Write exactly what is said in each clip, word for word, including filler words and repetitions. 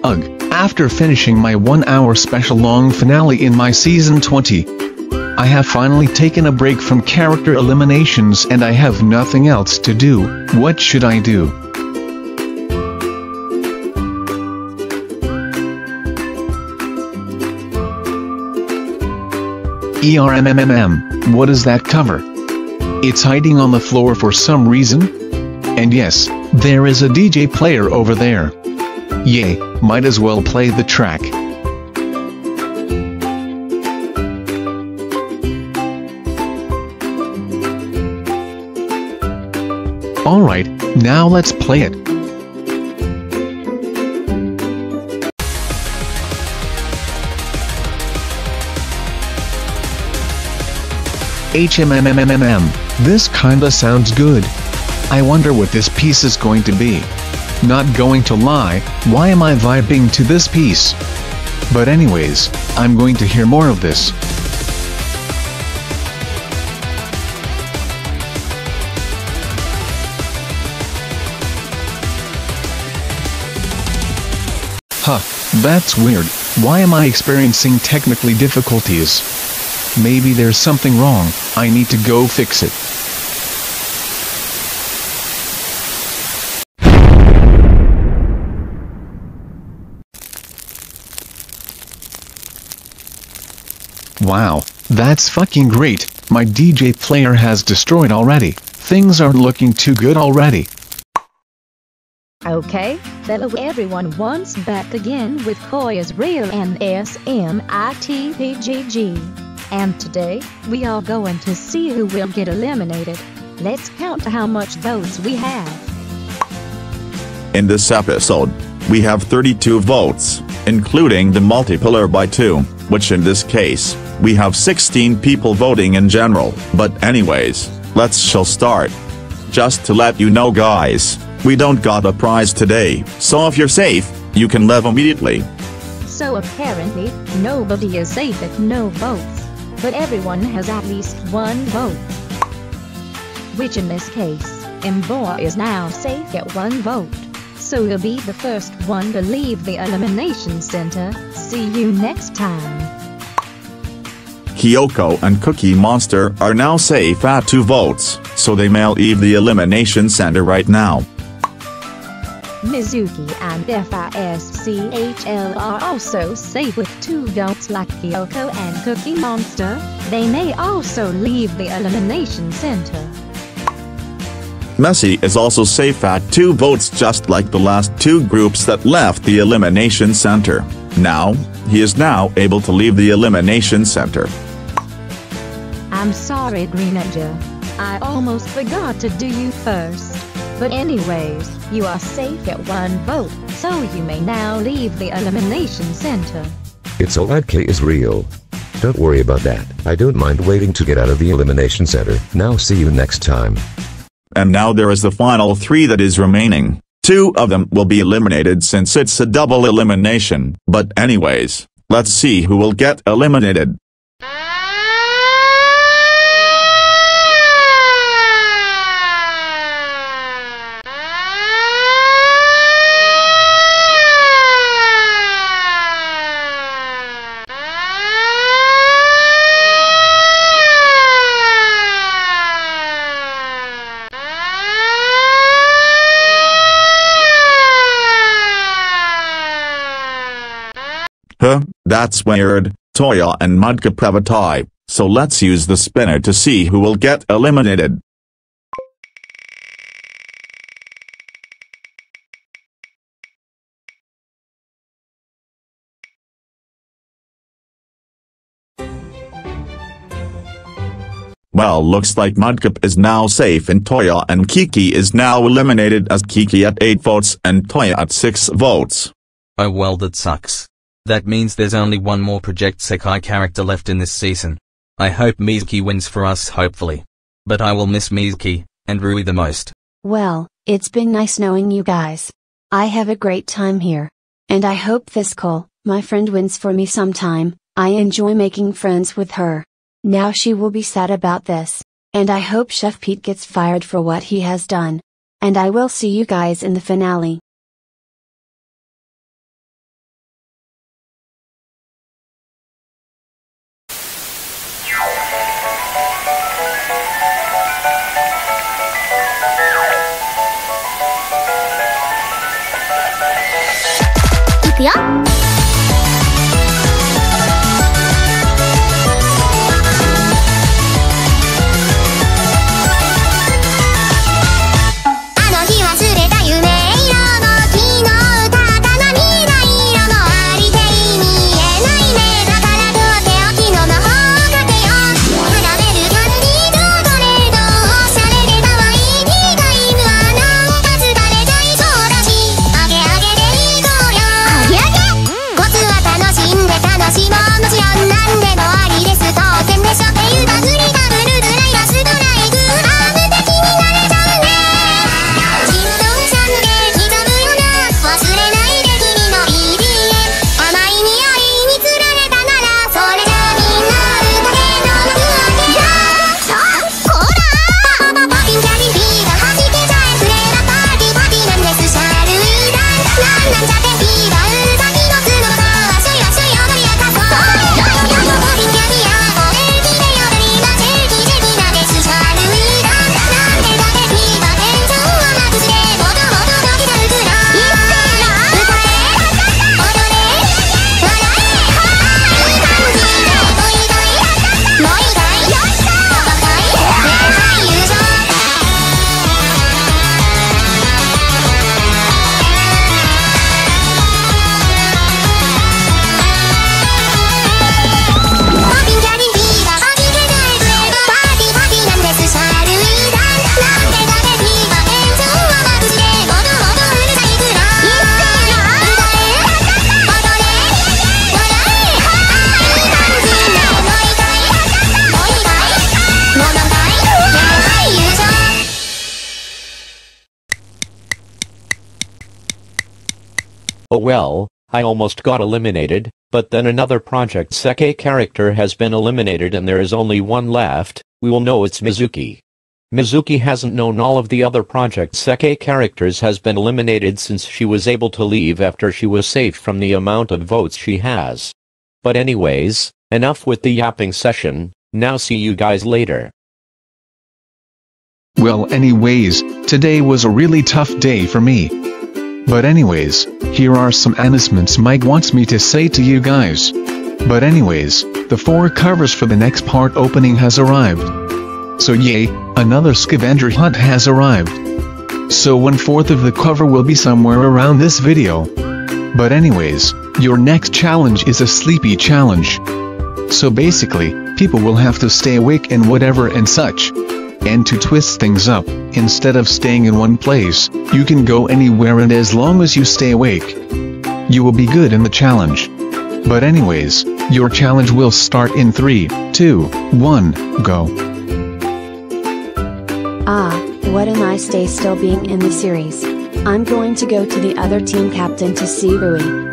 Ugh, after finishing my one hour special long finale in my season twenty, I have finally taken a break from character eliminations and I have nothing else to do. What should I do? ERMMM, what is that cover? It's hiding on the floor for some reason? And yes, there is a D J player over there. Yay, might as well play the track. Alright, now let's play it. HMMMMM, this kinda sounds good. I wonder what this piece is going to be. Not going to lie, why am I vibing to this piece? But anyways, I'm going to hear more of this. Huh, that's weird. Why am I experiencing technically difficulties? Maybe there's something wrong, I need to go fix it. Wow, that's fucking great, my D J player has destroyed already. Things aren't looking too good already. Okay, hello everyone, once back again with Koi is Real and S M I T P G G. And today, we are going to see who will get eliminated. Let's count how much votes we have. In this episode, we have thirty-two votes, including the multiplier by two, which in this case, we have sixteen people voting in general. But anyways, let's shall start. Just to let you know guys, we don't got a prize today, so if you're safe, you can leave immediately. So apparently, nobody is safe at no votes. But everyone has at least one vote. Which in this case, Mboa is now safe at one vote. So he'll be the first one to leave the elimination center. See you next time. Kyoko and Cookie Monster are now safe at two votes, so they may leave the elimination center right now. Mizuki and FISCHL are also safe with two votes like Kyoko and Cookie Monster. They may also leave the elimination center. Messi is also safe at two votes just like the last two groups that left the elimination center. Now, he is now able to leave the elimination center. I'm sorry Greninja. I almost forgot to do you first. But anyways, you are safe at one vote, so you may now leave the elimination center. It's alright, K is real. Don't worry about that, I don't mind waiting to get out of the elimination center. Now see you next time. And now there is the final three that is remaining. Two of them will be eliminated since it's a double elimination. But anyways, let's see who will get eliminated. Huh, that's weird. Toya and Mudkip have a tie, so let's use the spinner to see who will get eliminated. Well, looks like Mudkip is now safe and Toya and Kiki is now eliminated as Kiki at eight votes and Toya at six votes. Oh well, that sucks. That means there's only one more Project Sekai character left in this season. I hope Mizuki wins for us hopefully. But I will miss Mizuki, and Rui the most. Well, it's been nice knowing you guys. I have a great time here. And I hope Fiscal, my friend, wins for me sometime. I enjoy making friends with her. Now she will be sad about this. And I hope Chef Pete gets fired for what he has done. And I will see you guys in the finale. よ。 Oh well, I almost got eliminated, but then another Project Sekai character has been eliminated and there is only one left. We will know it's Mizuki. Mizuki hasn't known all of the other Project Sekai characters has been eliminated since she was able to leave after she was safe from the amount of votes she has. But anyways, enough with the yapping session, now see you guys later. Well anyways, today was a really tough day for me. But anyways, here are some announcements Mike wants me to say to you guys. But anyways, the four covers for the next part opening has arrived. So yay, another scavenger hunt has arrived. So one fourth of the cover will be somewhere around this video. But anyways, your next challenge is a sleepy challenge. So basically, people will have to stay awake and whatever and such. And to twist things up, instead of staying in one place, you can go anywhere and as long as you stay awake, you will be good in the challenge. But anyways, your challenge will start in three, two, one, go. Ah, what a nice day still being in the series. I'm going to go to the other team captain to see Rui.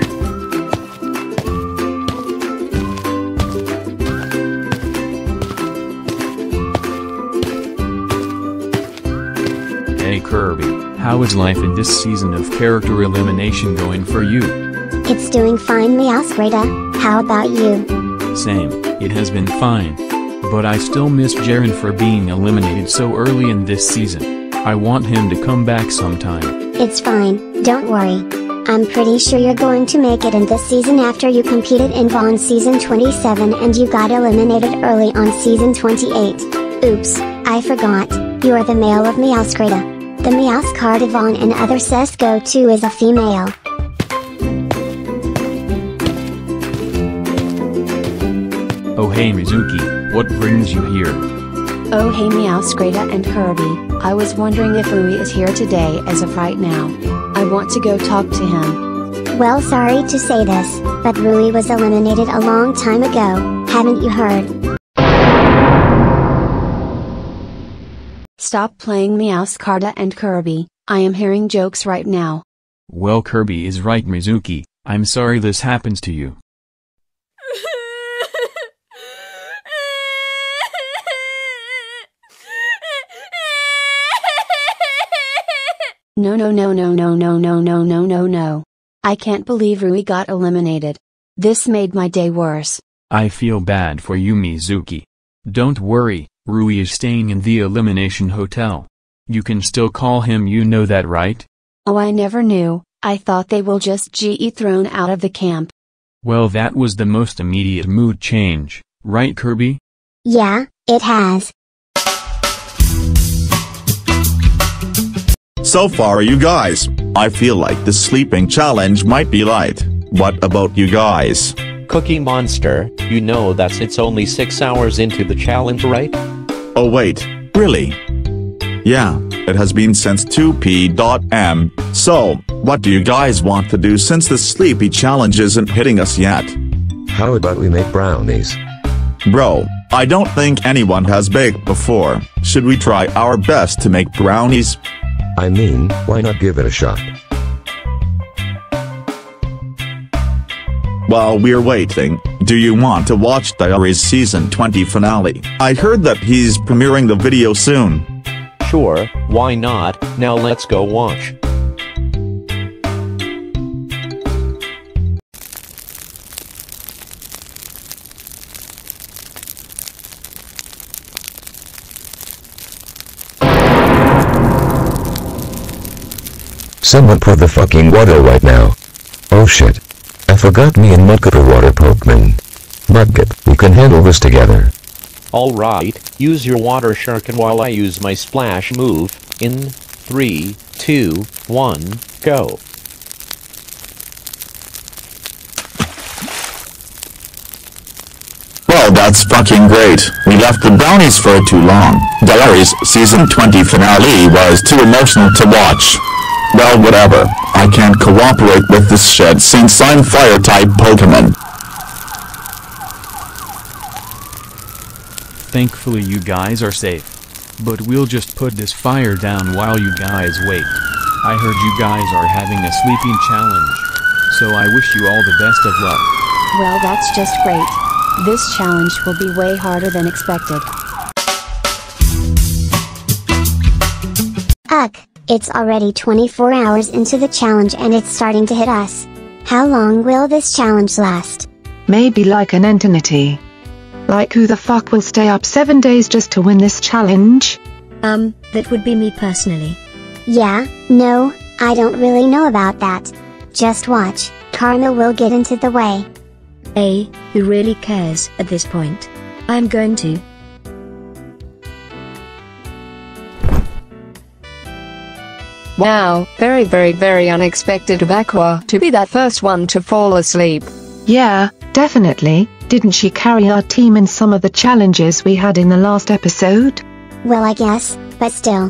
Hey Kirby, how is life in this season of character elimination going for you? It's doing fine, Meowscrata. How about you? Same, it has been fine. But I still miss Jaren for being eliminated so early in this season. I want him to come back sometime. It's fine, don't worry. I'm pretty sure you're going to make it in this season after you competed in Vaughn season twenty-seven and you got eliminated early on season twenty-eight. Oops, I forgot, you're the male of Meowscrata. The Meowscarda Vaughn and other Sesgo too is a female. Oh hey Mizuki, what brings you here? Oh hey Meowscrata and Kirby, I was wondering if Rui is here today as of right now. I want to go talk to him. Well, sorry to say this, but Rui was eliminated a long time ago, haven't you heard? Stop playing Meowscarda and Kirby, I am hearing jokes right now. Well Kirby is right Mizuki, I'm sorry this happens to you. No no no no no no no no no no no. I can't believe Rui got eliminated. This made my day worse. I feel bad for you Mizuki. Don't worry, Rui is staying in the elimination hotel. You can still call him, you know that right? Oh I never knew, I thought they will just get thrown out of the camp. Well, that was the most immediate mood change, right, Kirby? Yeah, it has. So far, you guys, I feel like the sleeping challenge might be light. What about you guys? Cookie Monster, you know that it's only six hours into the challenge, right? Oh wait, really? Yeah, it has been since two p m, so, what do you guys want to do since the sleepy challenge isn't hitting us yet? How about we make brownies? Bro, I don't think anyone has baked before. Should we try our best to make brownies? I mean, why not give it a shot? While we're waiting, do you want to watch Diaries Season twenty finale? I heard that he's premiering the video soon. Sure, why not? Now let's go watch. Someone pour the fucking water right now. Oh shit. I forgot me and Mudkip are water Pokemon. Mudkip, we can handle this together. Alright, use your water shuriken while I use my splash move, in three, two, one, go. Well, that's fucking great. We left the brownies for too long. Diaries Season twenty finale was too emotional to watch. Well, whatever. I can't cooperate with this shit since I'm fire-type Pokemon. Thankfully you guys are safe. But we'll just put this fire down while you guys wait. I heard you guys are having a sleeping challenge. So I wish you all the best of luck. Well, that's just great. This challenge will be way harder than expected. Ugh, it's already twenty-four hours into the challenge and it's starting to hit us. How long will this challenge last? Maybe like an eternity. Like who the fuck will stay up seven days just to win this challenge? Um, that would be me personally. Yeah, no, I don't really know about that. Just watch, karma will get into the way. Hey, who really cares at this point? I'm going to. Wow, very very very unexpected of Aqua to be that first one to fall asleep. Yeah, definitely. Didn't she carry our team in some of the challenges we had in the last episode? Well, I guess, but still.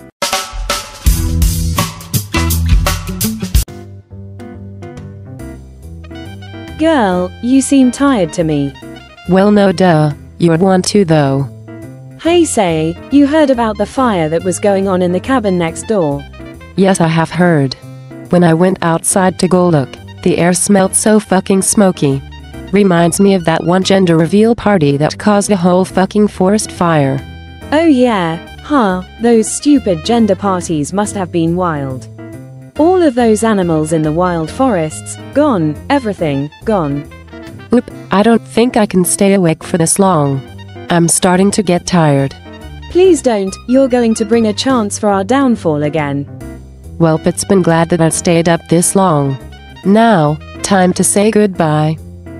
Girl, you seem tired to me. Well, no duh, you'd want to though. Hey Say, you heard about the fire that was going on in the cabin next door? Yes, I have heard. When I went outside to go look, the air smelled so fucking smoky. Reminds me of that one gender reveal party that caused the whole fucking forest fire. Oh yeah, huh, those stupid gender parties must have been wild. All of those animals in the wild forests, gone, everything, gone. Oop, I don't think I can stay awake for this long. I'm starting to get tired. Please don't, you're going to bring a chance for our downfall again. Welp, it's been glad that I stayed up this long. Now, time to say goodbye.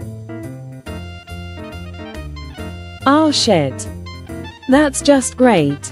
Oh shit. That's just great.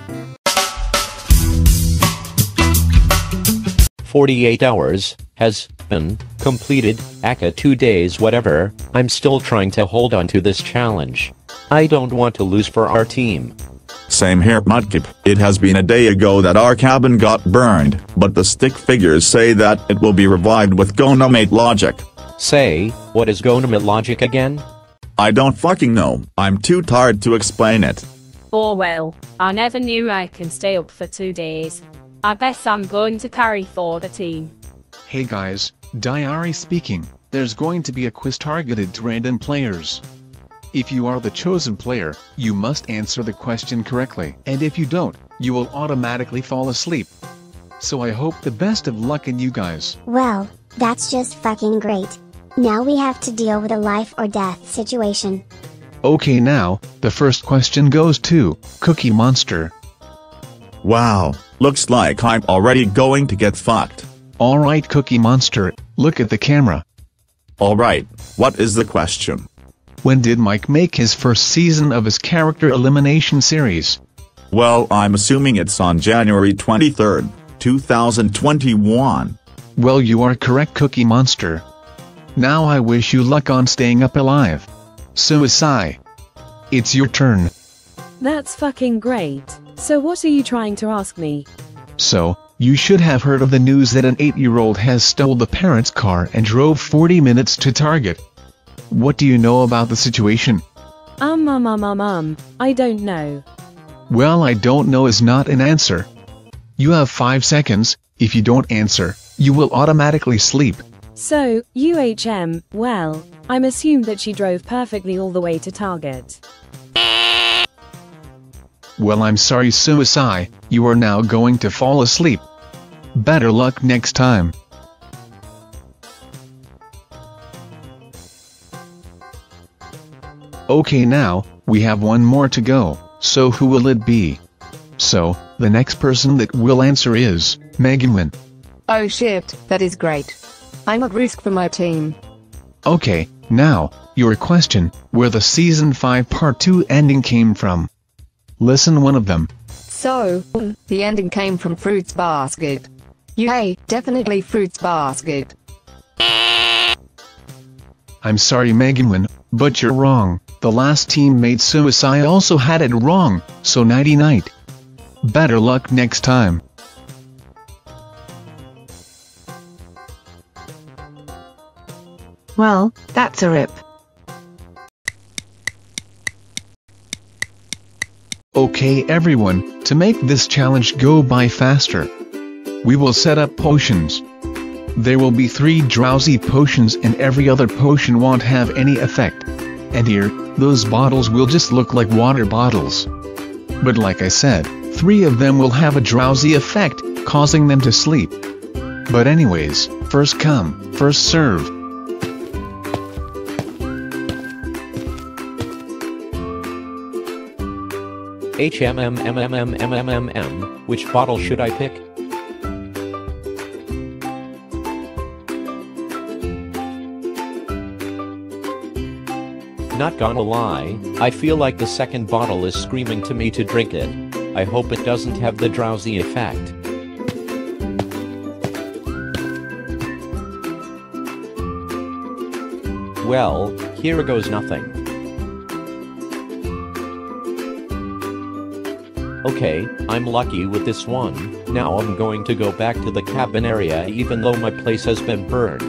forty-eight hours has been completed. Aka two days whatever. I'm still trying to hold on to this challenge. I don't want to lose for our team. Same here, Mudkip. It has been a day ago that our cabin got burned, but the stick figures say that it will be revived with Gonamate logic. Say, what is Gonamate logic again? I don't fucking know. I'm too tired to explain it. Oh well, I never knew I can stay up for two days. I guess I'm going to carry for the team. Hey guys, Diary speaking. There's going to be a quiz targeted to random players. If you are the chosen player, you must answer the question correctly, and if you don't, you will automatically fall asleep. So I hope the best of luck in you guys. Well, that's just fucking great. Now we have to deal with a life or death situation. Okay, now, the first question goes to Cookie Monster. Wow, looks like I'm already going to get fucked. Alright Cookie Monster, look at the camera. Alright, what is the question? When did Mike make his first season of his character elimination series? Well, I'm assuming it's on January twenty-third, two thousand twenty-one. Well, you are correct, Cookie Monster. Now I wish you luck on staying up alive. Suicide. It's your turn. That's fucking great. So what are you trying to ask me? So, you should have heard of the news that an eight-year-old has stole the parents' car and drove forty minutes to Target. What do you know about the situation? Um um um um um, I don't know. Well, I don't know is not an answer. You have five seconds. If you don't answer, you will automatically sleep. So, U H M, well, I'm assumed that she drove perfectly all the way to Target. Well, I'm sorry, Suicide, you are now going to fall asleep. Better luck next time. Okay, now, we have one more to go, so who will it be? So, the next person that will answer is Megan. Oh shit, that is great. I'm at risk for my team. Okay, now, your question, where the season five part two ending came from. Listen one of them. So, the ending came from Fruits Basket. Yay, definitely Fruits Basket. I'm sorry, Megan, but you're wrong. The last teammate Suicide also had it wrong, so nighty-night. Better luck next time. Well, that's a rip. Okay everyone, to make this challenge go by faster, we will set up potions. There will be three drowsy potions and every other potion won't have any effect. And here, those bottles will just look like water bottles. But like I said, three of them will have a drowsy effect, causing them to sleep. But anyways, first come, first serve. HMMMMMMMM, which bottle should I pick? Not gonna lie, I feel like the second bottle is screaming to me to drink it. I hope it doesn't have the drowsy effect. Well, here goes nothing. Okay, I'm lucky with this one. Now I'm going to go back to the cabin area even though my place has been burned.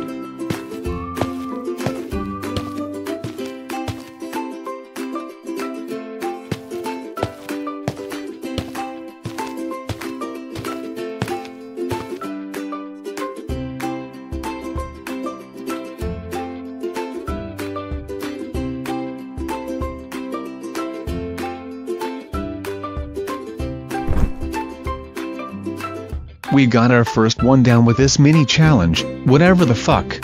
We got our first one down with this mini challenge, whatever the fuck.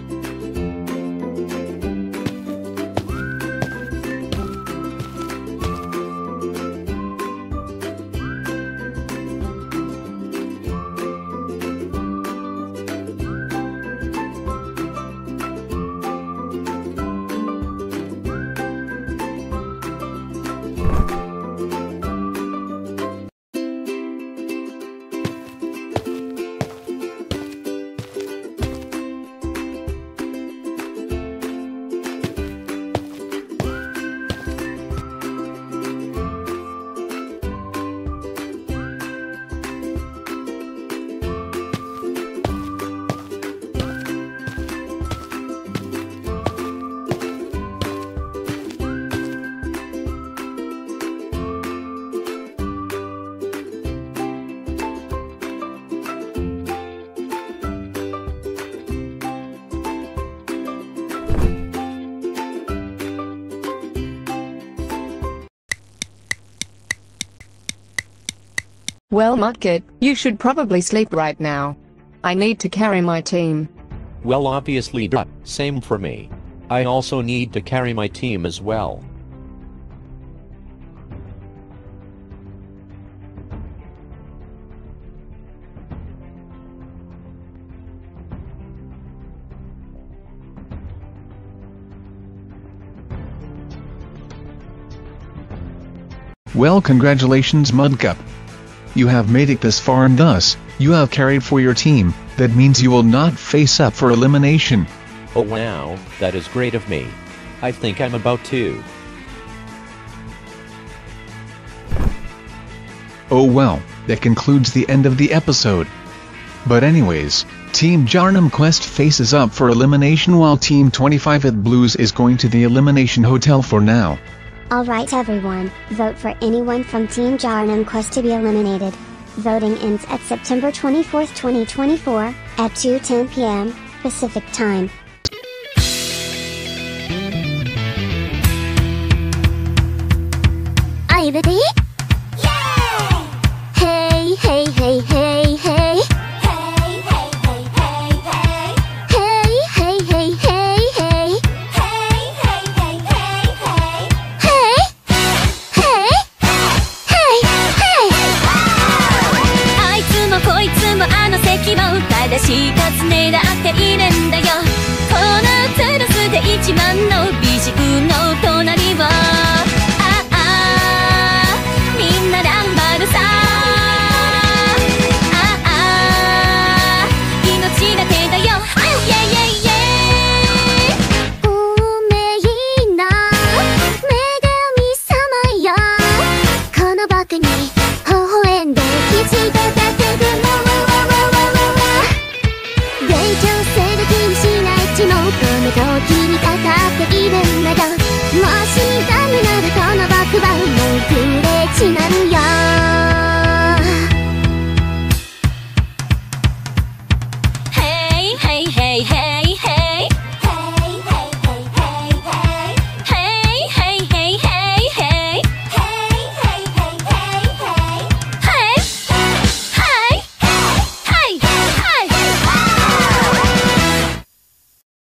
Well, Mudkip, you should probably sleep right now. I need to carry my team. Well, obviously, duh, same for me. I also need to carry my team as well. Well, congratulations, Mudcup. You have made it this far and thus, you have carried for your team. That means you will not face up for elimination. Oh wow, that is great of me. I think I'm about to. Oh well, that concludes the end of the episode. But anyways, Team Jarnum Quest faces up for elimination while Team twenty-five at Blues is going to the Elimination Hotel for now. Alright everyone, vote for anyone from Team Jarnum Quest to be eliminated. Voting ends at September twenty-fourth, twenty twenty-four, at two ten p m Pacific Time. Are you ready? Yeah! Hey, hey, hey, hey, hey. Hey, hey, hey, hey, hey. Hey, hey, hey, hey, hey. Hey, hey, hey, hey, hey. Hey, hey, hey, hey. あいつもこいつもあの席も正しい尋ねだっていねんだよ。このトゥルスで一番の